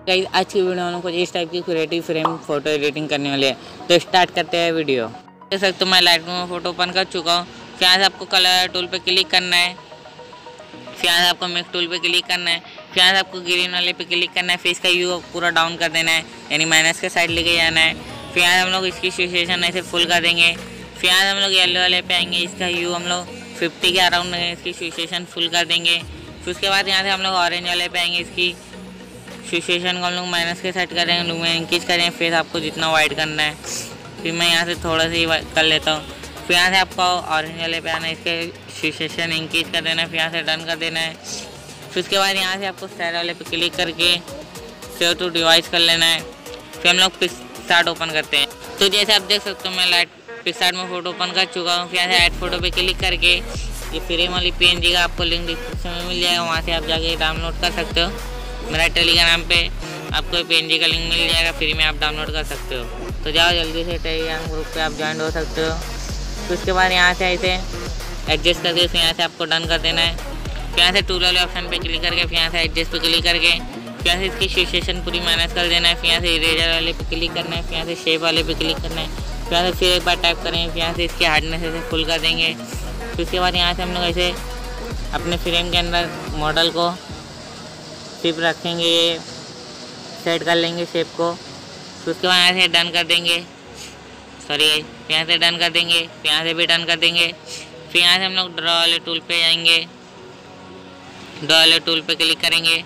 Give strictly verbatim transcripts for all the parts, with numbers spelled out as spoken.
Guys आज की video में कुछ इस टाइप की क्रिएटिव फ्रेम फोटो एडिटिंग करने वाली है। तो स्टार्ट करते हैं वीडियो। देख सकते हो मैं लाइटरूम में फोटो ओपन कर चुका हूँ। फिर यहाँ से आपको कलर टूल पे क्लिक करना है। फिर यहाँ से आपको मिक्स टूल पे क्लिक करना है। फिर यहाँ से आपको ग्रीन वाले पे क्लिक करना है। फिर इसका यू पूरा डाउन कर देना है, यानी माइनस के साइड लेके जाना है। फिर यहाँ से हम लोग इसकी सिचुएशन ऐसे फुल कर देंगे। फिर यहाँ से हम लोग येलो वाले पे आएंगे, इसका यू हम लोग फिफ्टी के अराउंड इसकी सिचुएशन फुल कर देंगे। फिर उसके बाद यहाँ से हम लोग ऑरेंज वाले पे आएंगे, इसकी सिचुएशन को हम लोग माइनस के साइड करेंगे, मैं इंक्रीज करेंगे। फिर आपको जितना वाइट करना है, फिर मैं यहाँ से थोड़ा सा ही कर लेता हूँ। फिर यहाँ से आपको ऑरेंज वाले पे आना है, इसके सिचुएशन इंक्रीज कर देना है। फिर यहाँ से डन कर देना है। फिर उसके बाद यहाँ से आपको स्टाइल वाले पे क्लिक करके सेव टू डिवाइस कर लेना है। फिर हम लोग पिक्सार्ट ओपन करते हैं। तो जैसे आप देख सकते हो मैं लाइट पिक्सार्ट में फ़ोटो ओपन कर चुका हूँ। फिर यहाँ से ऐड फोटो पे क्लिक करके ये फ्रेम वाली पीएनजी का आपको लिंक डिस्क्रिप्शन में मिल जाएगा, वहाँ से आप जाके डाउनलोड कर सकते हो। मेरा टेलीग्राम पे आपको पीएनजी का लिंक मिल जाएगा, फ्री में आप डाउनलोड कर सकते हो। तो जाओ जल्दी से टेलीग्राम ग्रुप पे आप ज्वाइन हो सकते हो। तो उसके बाद यहाँ से ऐसे एडजस्ट करके फिर यहाँ से आपको डन कर देना है। फिर यहाँ से टूल वाले ऑप्शन पे क्लिक करके फिर यहाँ से एडजस्ट पे क्लिक करके फिर यहाँ से इसकी सिचुएशन पूरी माइनस कर देना है। फिर यहाँ से इरेजर वाले पे क्लिक करना है। फिर यहाँ से शेप वाले पे क्लिक करना है। फिर यहाँ से फिर एक बार टाइप करेंगे। फिर यहाँ से इसकी हार्डनेस ऐसे फुल कर देंगे। फिर उसके बाद यहाँ से हम लोग ऐसे अपने फ्रेम के अंदर मॉडल को सिर्फ रखेंगे, ये सेट कर लेंगे शेप को। फिर उसके बाद यहाँ से डन कर देंगे, सॉरी फिर यहाँ से डन कर देंगे। फिर यहाँ से भी डन कर देंगे। फिर यहाँ से हम लोग ड्रॉ वाले टूल पे जाएंगे, ड्रॉ वाले टूल पे क्लिक करेंगे,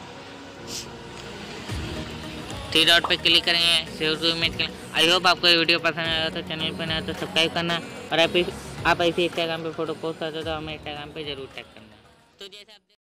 थ्री डॉट पे क्लिक करेंगे, सेव टू इमेज के। आई होप आपको ये वीडियो पसंद आया तो चैनल पर नया तो सब्सक्राइब करना, और आप आप ऐसे इंस्टाग्राम पे फोटो पोस्ट करते हो तो हमें इंस्टाग्राम पे जरूर टैग करना। तो जैसे आप